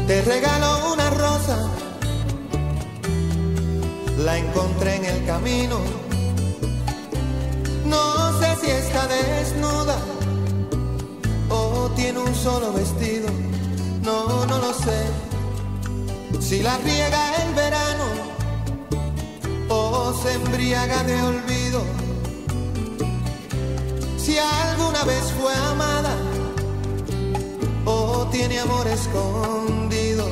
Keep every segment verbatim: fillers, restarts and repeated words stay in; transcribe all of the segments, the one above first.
Te regalo una rosa, la encontré en el camino. No sé si está desnuda o tiene un solo vestido. No, no lo sé. Si la riega el verano o se embriaga de olvido. Si alguna vez fue amada o tiene amor escondido.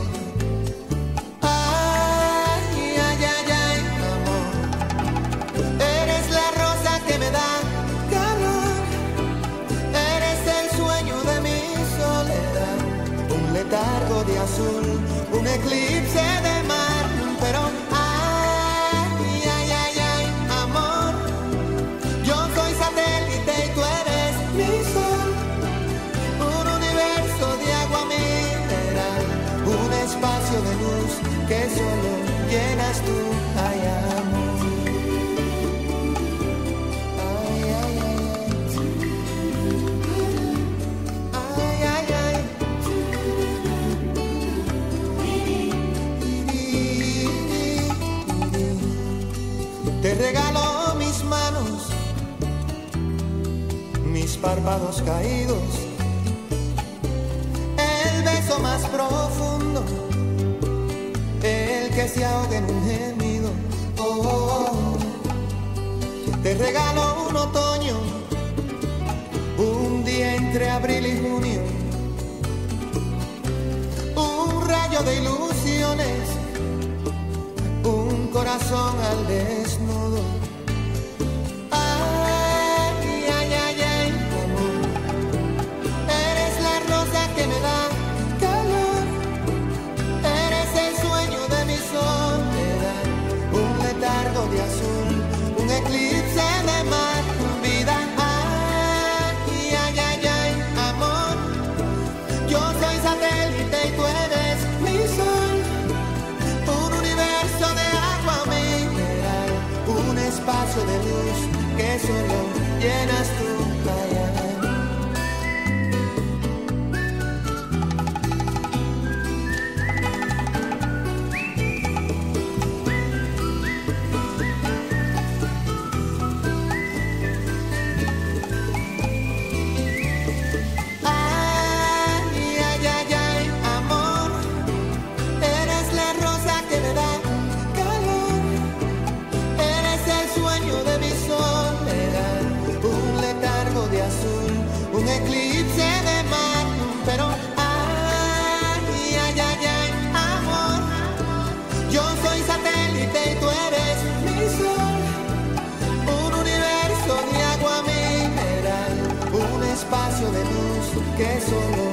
Ay, ay, ay, ay, amor. Eres la rosa que me da calor. Eres el sueño de mi soledad. Un letargo de azul, un eclipse de mar. Pero ay, ay, ay, ay, amor. Yo soy satélite y tú eres mi sol. Un universo de agua mineral, un espacio de luz que solo llenas tú. Ay, amor. Ay, ay, ay, ay, ay, ay. Te regalo mis manos, mis párpados caídos, el beso más profundo, el que se ahoga en un gemido. Oh, oh, oh. Te regalo un otoño, un día entre abril y junio, un rayo de ilusiones, un corazón al desnudo. Ay, ay, ay, ay, amor. Eres la rosa que me da calor. Eres el sueño de mi soledad. Un letargo de azul, un eclipse de mar, vida. Ay, ay, ay, ay, amor. Yo soy satélite y tú eres mi sol. Un universo de agua mineral, un espacio de luz que solo llenas tú. Ay, ay. Ay, ay, ay, ay, amor. Eres la rosa que me da calor. Eres el sueño de mi soledad. Un letargo de azul, un eclipse de mar. Pero ay, ay, ay, ay, amor. Yo soy satélite y tú eres mi sol. Un universo de agua mineral, un espacio de luz que solo